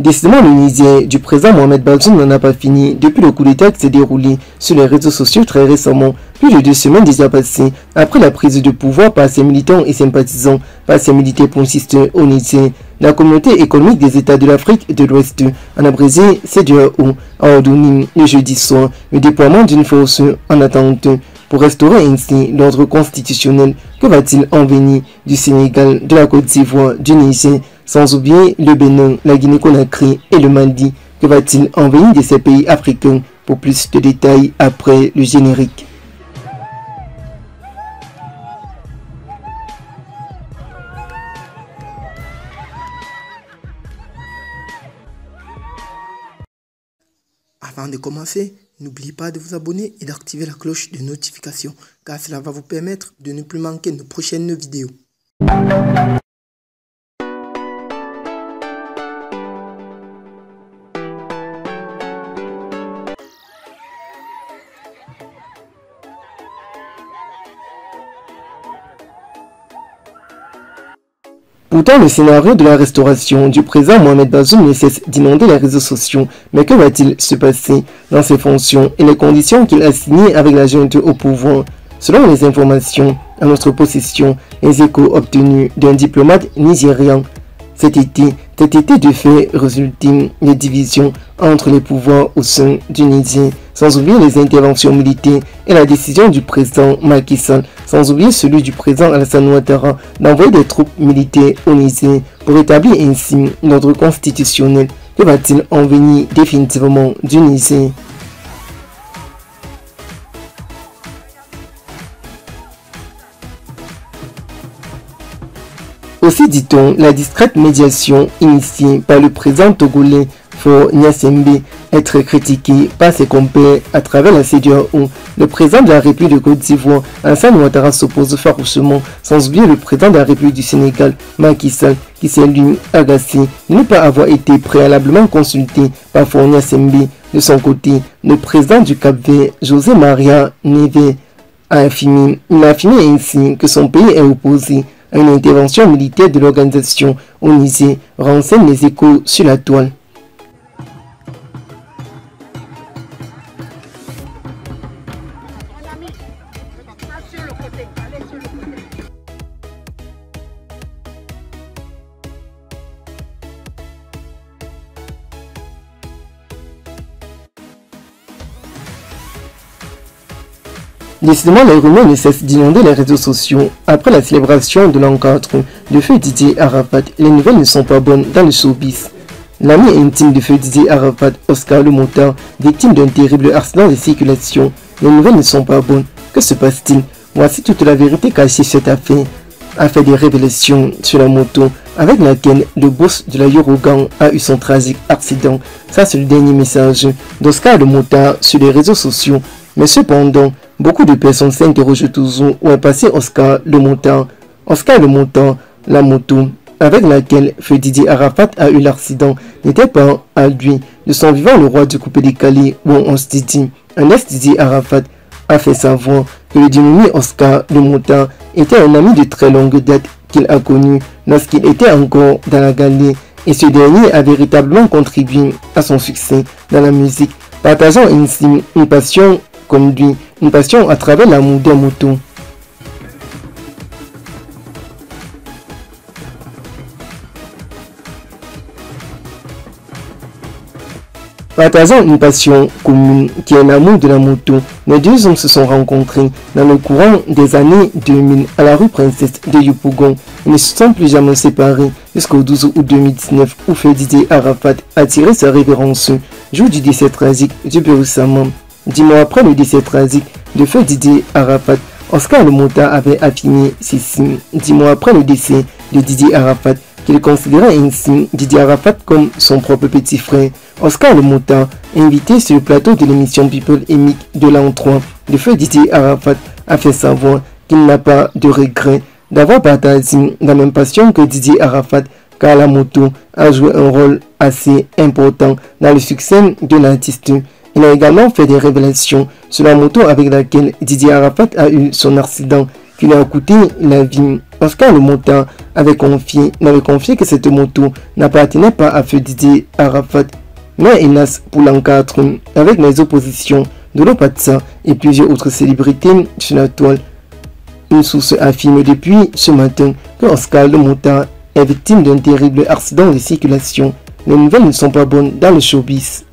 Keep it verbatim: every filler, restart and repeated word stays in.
Décidément, le Niger du président Mohamed Bazoum n'en a pas fini depuis le coup d'État qui s'est déroulé sur les réseaux sociaux très récemment, plus de deux semaines déjà passées, après la prise de pouvoir par ses militants et sympathisants, par ses militaires poncistes au Niger. La communauté économique des États de l'Afrique de l'Ouest, en abrégé C D A O, a ordonné le jeudi soir le déploiement d'une force en attente pour restaurer ainsi l'ordre constitutionnel. Que va-t-il en venir du Sénégal, de la Côte d'Ivoire, du Niger, sans oublier le Bénin, la Guinée-Conakry et le Mali? Que va-t-il en venir de ces pays africains? Pour plus de détails après le générique. Avant de commencer, n'oubliez pas de vous abonner et d'activer la cloche de notification, car cela va vous permettre de ne plus manquer nos prochaines vidéos. Pourtant, le scénario de la restauration du président Mohamed Bazoum ne cesse d'inonder les réseaux sociaux. Mais que va-t-il se passer dans ses fonctions et les conditions qu'il a signées avec la junte au pouvoir? Selon les informations à notre possession, les échos obtenus d'un diplomate nigérian, cet été, cet été de fait résultent les divisions entre les pouvoirs au sein du Niger, sans oublier les interventions militaires et la décision du président Macky Sall, sans oublier celui du président Alassane Ouattara d'envoyer des troupes militaires au Niger pour établir ainsi l'ordre constitutionnel. Que va-t-il en venir définitivement du Niger? Aussi dit-on, la discrète médiation initiée par le président togolais Faure Gnassingbé est très critiquée par ses compères à travers la C D A O. Le président de la République de Côte d'Ivoire, Alassane Ouattara, s'oppose farouchement, sans oublier le président de la République du Sénégal, Macky Sall, qui s'est lui agacé de ne pas avoir été préalablement consulté par Faure Gnassingbé. De son côté, le président du Cap-Vert, José Maria Neve, a affirmé, il a affirmé ainsi que son pays est opposé à une intervention militaire de l'organisation au Niger, renseignent les échos sur la toile. Décidément, les rumeurs ne cessent d'inonder les réseaux sociaux. Après la célébration de l'encadre de feu Didier Arafat, les nouvelles ne sont pas bonnes dans le showbiz. L'ami intime de feu Didier Arafat, Oscar Le Motard, victime d'un terrible accident de circulation. Les nouvelles ne sont pas bonnes. Que se passe-t-il? Voici toute la vérité cachée sur cette affaire. A fait des révélations sur la moto avec laquelle le boss de la Eurogang a eu son tragique accident. Ça, c'est le dernier message d'Oscar Le Motard sur les réseaux sociaux. Mais cependant, beaucoup de personnes s'interrogent toujours où est passé Oscar Le Motard. Oscar Le Motard, la moto avec laquelle feu Didier Arafat a eu l'accident, n'était pas à lui. De son vivant, le roi du coupé-décalé, où on se dit, un ex-Didier Arafat a fait savoir que le dénommé Oscar Le Motard était un ami de très longue date qu'il a connu lorsqu'il était encore dans la galère, et ce dernier a véritablement contribué à son succès dans la musique, partageant ainsi une passion comme lui, une passion à travers l'amour des motos. Partageant une passion commune qui est l'amour de la moto, les deux hommes se sont rencontrés dans le courant des années deux mille à la rue Princesse de Yopougon. Ils ne se sont plus jamais séparés jusqu'au douze août deux mille dix-neuf où feu Didier Arafat a tiré sa révérence, jour du décès tragique du Berussaman. Dix mois après le décès tragique de feu Didier Arafat, Oscar Le Motard avait affirmé ceci. Dix mois après le décès de Didier Arafat, qu'il considérait ainsi Didier Arafat comme son propre petit frère. Oscar Le Motard, invité sur le plateau de l'émission People et Mick de l'an trois, le feu Didier Arafat a fait savoir qu'il n'a pas de regret d'avoir partagé la même passion que Didier Arafat, car la moto a joué un rôle assez important dans le succès de l'artiste. Il a également fait des révélations sur la moto avec laquelle Didier Arafat a eu son accident qui lui a coûté la vie. Oscar Le Montant avait confié, m'avait confié que cette moto n'appartenait pas à Feu Didier Arafat, mais hélas pour l'encadre, avec les oppositions de Lopatsa et plusieurs autres célébrités sur la toile. Une source affirme depuis ce matin que Oscar Le Montant est victime d'un terrible accident de circulation. Les nouvelles ne sont pas bonnes dans le showbiz.